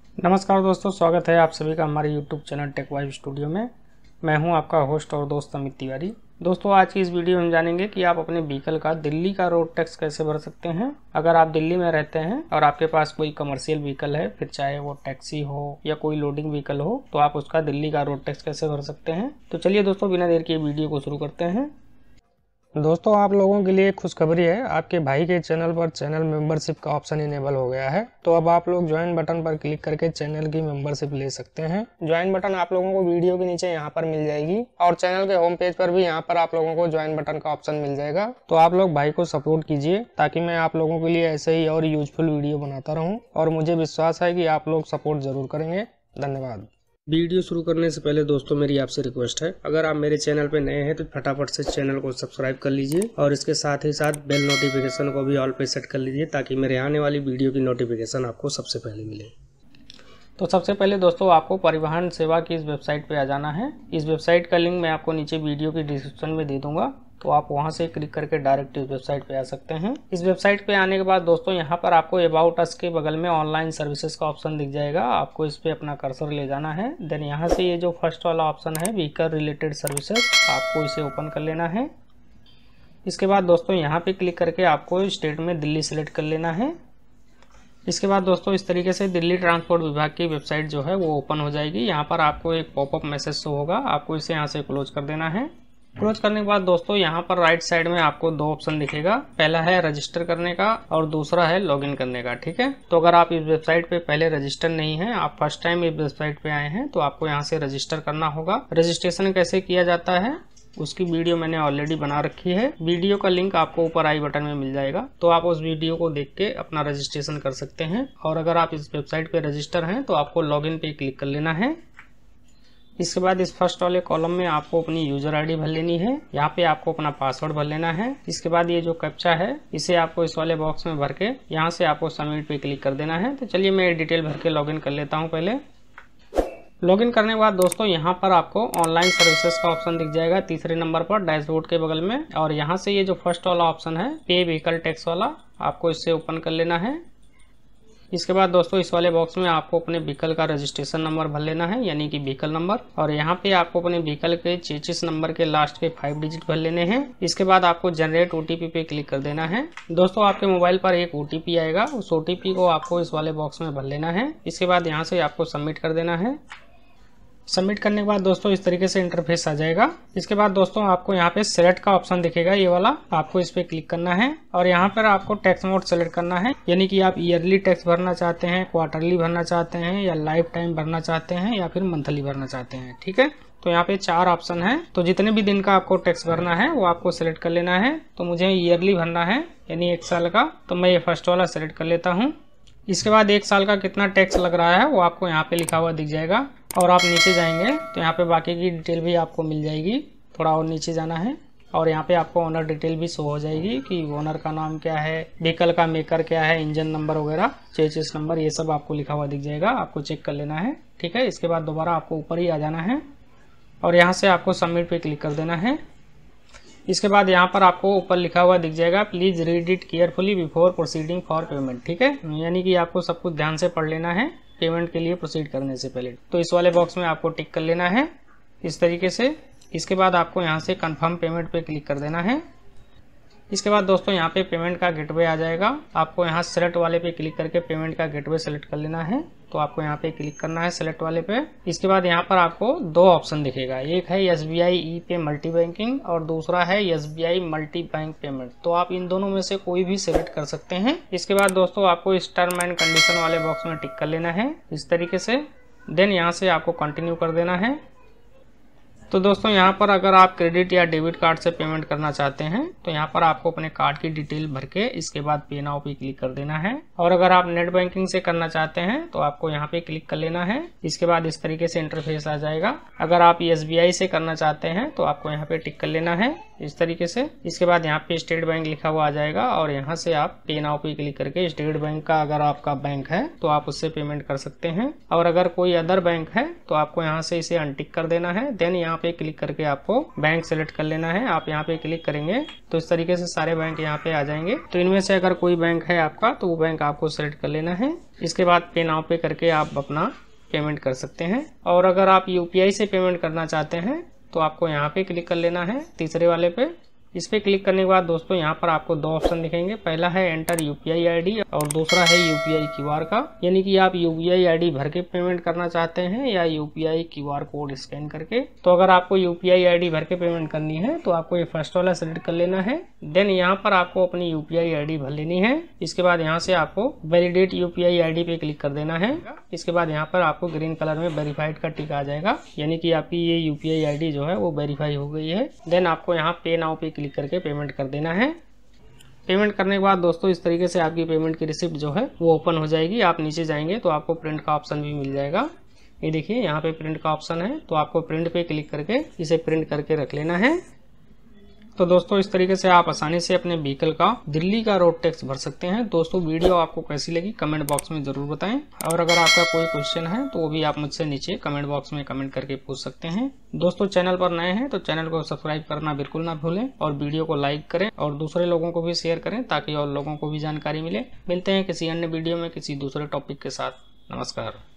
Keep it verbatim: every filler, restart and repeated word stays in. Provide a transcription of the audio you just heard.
नमस्कार दोस्तों, स्वागत है आप सभी का हमारे YouTube channel Tech Vibe Studio में। मैं हूं आपका होस्ट और दोस्त अमित तिवारी। दोस्तों, आज की इस वीडियो में हम जानेंगे कि आप अपने व्हीकल का दिल्ली का रोड टैक्स कैसे भर सकते हैं। अगर आप दिल्ली में रहते हैं और आपके पास कोई कमर्शियल व्हीकल है, फिर चाहे वो टैक्सी हो या कोई लोडिंग व्हीकल हो, तो आप उसका दिल्ली का रोड टैक्स कैसे भर सकते हैं। तो चलिए दोस्तों, बिना देर के वीडियो को शुरू करते हैं। दोस्तों, आप लोगों के लिए एक खुशखबरी है। आपके भाई के चैनल पर चैनल मेंबरशिप का ऑप्शन इनेबल हो गया है। तो अब आप लोग ज्वाइन बटन पर क्लिक करके चैनल की मेंबरशिप ले सकते हैं। ज्वाइन बटन आप लोगों को वीडियो के नीचे यहाँ पर मिल जाएगी और चैनल के होम पेज पर भी यहाँ पर आप लोगों को ज्वाइन बटन का ऑप्शन मिल जाएगा। तो आप लोग भाई को सपोर्ट कीजिए ताकि मैं आप लोगों के लिए ऐसे ही और यूजफुल वीडियो बनाता रहूँ, और मुझे विश्वास है कि आप लोग सपोर्ट जरूर करेंगे। धन्यवाद। वीडियो शुरू करने से पहले दोस्तों, मेरी आपसे रिक्वेस्ट है, अगर आप मेरे चैनल पे नए हैं तो फटाफट से चैनल को सब्सक्राइब कर लीजिए और इसके साथ ही साथ बेल नोटिफिकेशन को भी ऑल पे सेट कर लीजिए ताकि मेरे आने वाली वीडियो की नोटिफिकेशन आपको सबसे पहले मिले। तो सबसे पहले दोस्तों, आपको परिवहन सेवा की इस वेबसाइट पे आ जाना है। इस वेबसाइट का लिंक मैं आपको नीचे वीडियो की डिस्क्रिप्शन में दे दूंगा, तो आप वहां से क्लिक करके डायरेक्ट इस वेबसाइट पे आ सकते हैं। इस वेबसाइट पे आने के बाद दोस्तों, यहाँ पर आपको अबाउट अस के बगल में ऑनलाइन सर्विसेज का ऑप्शन दिख जाएगा। आपको इस पे अपना कर्सर ले जाना है। देन यहाँ से ये जो फर्स्ट वाला ऑप्शन है व्हीकल रिलेटेड सर्विसेज, आपको इसे ओपन कर लेना है। इसके बाद दोस्तों, यहाँ पे क्लिक करके आपको स्टेट में दिल्ली सिलेक्ट कर लेना है। इसके बाद दोस्तों, इस तरीके से दिल्ली ट्रांसपोर्ट विभाग की वेबसाइट जो है वो ओपन हो जाएगी। यहाँ पर आपको एक पॉपअप मैसेज शो होगा, आपको इसे यहाँ से क्लोज कर देना है। क्लोज करने के बाद दोस्तों, यहाँ पर राइट साइड में आपको दो ऑप्शन दिखेगा। पहला है रजिस्टर करने का और दूसरा है लॉगिन करने का। ठीक है, तो अगर आप इस वेबसाइट पे पहले रजिस्टर नहीं है, आप फर्स्ट टाइम इस वेबसाइट पे आए हैं, तो आपको यहाँ से रजिस्टर करना होगा। रजिस्ट्रेशन कैसे किया जाता है उसकी वीडियो मैंने ऑलरेडी बना रखी है। वीडियो का लिंक आपको ऊपर आई बटन में मिल जाएगा, तो आप उस वीडियो को देख के अपना रजिस्ट्रेशन कर सकते हैं। और अगर आप इस वेबसाइट पे रजिस्टर हैं तो आपको लॉगिन पे क्लिक कर लेना है। इसके बाद इस फर्स्ट वाले कॉलम में आपको अपनी यूजर आईडी भर लेनी है। यहाँ पे आपको अपना पासवर्ड भर लेना है। इसके बाद ये जो कैप्चा है इसे आपको इस वाले बॉक्स में भर के यहाँ से आपको सबमिट पे क्लिक कर देना है। तो चलिए मैं डिटेल भर के लॉगिन कर लेता हूँ। पहले लॉगिन करने के बाद दोस्तों, यहाँ पर आपको ऑनलाइन सर्विसेज का ऑप्शन दिख जाएगा तीसरे नंबर पर डैशबोर्ड के बगल में, और यहाँ से ये जो फर्स्ट वाला ऑप्शन है पे व्हीकल टैक्स वाला, आपको इससे ओपन कर लेना है। इसके बाद दोस्तों, इस वाले बॉक्स में आपको अपने व्हीकल का रजिस्ट्रेशन नंबर भर लेना है, यानी कि व्हीकल नंबर, और यहाँ पे आपको अपने व्हीकल के चेचिस नंबर के लास्ट के फाइव डिजिट भर लेने हैं। इसके बाद आपको जनरेट ओटीपी पे क्लिक कर देना है। दोस्तों, आपके मोबाइल पर एक ओटीपी आएगा, उस ओटीपी को आपको इस वाले बॉक्स में भर लेना है। इसके बाद यहाँ से आपको सबमिट कर देना है। सबमिट करने के बाद दोस्तों, इस तरीके से इंटरफेस आ जाएगा। इसके बाद दोस्तों, आपको यहाँ पे सेलेक्ट का ऑप्शन दिखेगा, ये वाला, आपको इस पे क्लिक करना है और यहाँ पर आपको टैक्स मोड सेलेक्ट करना है, यानी कि आप ईयरली टैक्स भरना चाहते हैं, क्वार्टरली भरना चाहते हैं, या लाइफ टाइम भरना चाहते हैं, या फिर मंथली भरना चाहते हैं। ठीक है, तो यहाँ पे चार ऑप्शन है, तो जितने भी दिन का आपको टैक्स भरना है वो आपको सिलेक्ट कर लेना है। तो मुझे ईयरली भरना है, यानी एक साल का, तो मैं ये फर्स्ट वाला सिलेक्ट कर लेता हूँ। इसके बाद एक साल का कितना टैक्स लग रहा है वो आपको यहाँ पे लिखा हुआ दिख जाएगा, और आप नीचे जाएंगे तो यहाँ पे बाकी की डिटेल भी आपको मिल जाएगी। थोड़ा और नीचे जाना है और यहाँ पे आपको ओनर डिटेल भी शो हो जाएगी कि ओनर का नाम क्या है, व्हीकल का मेकर क्या है, इंजन नंबर वगैरह, चेसिस नंबर, ये सब आपको लिखा हुआ दिख जाएगा। आपको चेक कर लेना है। ठीक है, इसके बाद दोबारा आपको ऊपर ही आ जाना है और यहाँ से आपको सबमिट पे क्लिक कर देना है। इसके बाद यहाँ पर आपको ऊपर लिखा हुआ दिख जाएगा, please read it carefully before proceeding for payment. ठीक है, यानी कि आपको सब कुछ ध्यान से पढ़ लेना है पेमेंट के लिए प्रोसीड करने से पहले। तो इस वाले बॉक्स में आपको टिक कर लेना है इस तरीके से। इसके बाद आपको यहाँ से कंफर्म पेमेंट पे क्लिक कर देना है। इसके बाद दोस्तों, यहाँ पे पेमेंट का गेटवे आ जाएगा। आपको यहाँ सेलेक्ट वाले पे क्लिक करके पेमेंट का गेटवे सेलेक्ट कर लेना है। तो आपको यहाँ पे क्लिक करना है सेलेक्ट वाले पे। इसके बाद यहाँ पर आपको दो ऑप्शन दिखेगा, एक है एस बी आई ई पे मल्टी बैंकिंग और दूसरा है S B I multi bank payment. तो आप इन दोनों में से कोई भी सिलेक्ट कर सकते हैं। इसके बाद दोस्तों, आपको इस टर्म एंड कंडीशन वाले बॉक्स में टिक कर लेना है इस तरीके से। देन यहाँ से आपको कंटिन्यू कर देना है। तो दोस्तों, यहाँ पर अगर आप क्रेडिट या डेबिट कार्ड से पेमेंट करना चाहते हैं तो यहाँ पर आपको अपने कार्ड की डिटेल भर के इसके बाद पे नाउ पे क्लिक कर देना है। और अगर आप नेट बैंकिंग से करना चाहते हैं तो आपको यहाँ पे क्लिक कर लेना है। इसके बाद इस तरीके से इंटरफेस आ जाएगा। अगर आप एस बी आई से करना चाहते हैं तो आपको यहाँ पे टिक कर लेना है इस तरीके से। इसके बाद यहाँ पे स्टेट बैंक लिखा हुआ आ जाएगा और यहाँ से आप पे नाउ पे क्लिक करके स्टेट बैंक का अगर आपका बैंक है तो आप उससे पेमेंट कर सकते हैं। और अगर कोई अदर बैंक है तो आपको यहाँ से इसे अनटिक कर देना है। देन यहाँ पे क्लिक करके आपको बैंक सेलेक्ट कर लेना है। आप यहाँ पे क्लिक करेंगे तो इस तरीके से सारे बैंक यहाँ पे आ जाएंगे। तो इनमें से अगर कोई बैंक है आपका तो वो बैंक आपको सेलेक्ट कर लेना है। इसके बाद पे नाउ पे करके आप अपना पेमेंट कर सकते हैं। और अगर आप यूपीआई से पेमेंट करना चाहते हैं तो आपको यहाँ पे क्लिक कर लेना है तीसरे वाले पे। इस पे क्लिक करने के बाद दोस्तों यहाँ पर आपको दो ऑप्शन दिखेंगे। पहला है एंटर यूपीआई आईडी और दूसरा है यूपीआई क्यूआर का, यानी कि आप यूपीआई आईडी भर के पेमेंट करना चाहते हैं या यूपीआई क्यूआर कोड स्कैन करके। तो अगर आपको यूपीआई आईडी भर के पेमेंट करनी है तो आपको ये फर्स्ट वाला सेलेक्ट कर लेना है। देन यहाँ पर आपको अपनी यूपीआई आईडी भर लेनी है। इसके बाद यहाँ से आपको वैलिडेट यूपीआई आईडी पे क्लिक कर देना है। इसके बाद यहाँ पर आपको ग्रीन कलर में वेरीफाइड का टिक आ जाएगा, यानी कि आपकी ये यूपीआई आईडी जो है वो वेरीफाई हो गई है। देन आपको यहाँ पे नाउ पे क्लिक करके पेमेंट कर देना है। पेमेंट करने के बाद दोस्तों इस तरीके से आपकी पेमेंट की रिसिप्ट जो है वो ओपन हो जाएगी। आप नीचे जाएंगे तो आपको प्रिंट का ऑप्शन भी मिल जाएगा। ये देखिए यहाँ पे प्रिंट का ऑप्शन है, तो आपको प्रिंट पे क्लिक करके इसे प्रिंट करके रख लेना है। तो दोस्तों इस तरीके से आप आसानी से अपने व्हीकल का दिल्ली का रोड टैक्स भर सकते हैं। दोस्तों वीडियो आपको कैसी लगी कमेंट बॉक्स में जरूर बताएं, और अगर आपका कोई क्वेश्चन है तो वो भी आप मुझसे नीचे कमेंट बॉक्स में कमेंट करके पूछ सकते हैं। दोस्तों चैनल पर नए हैं तो चैनल को सब्सक्राइब करना बिल्कुल ना भूलें और वीडियो को लाइक करें और दूसरे लोगों को भी शेयर करें ताकि और लोगों को भी जानकारी मिले। मिलते हैं किसी अन्य वीडियो में किसी दूसरे टॉपिक के साथ। नमस्कार।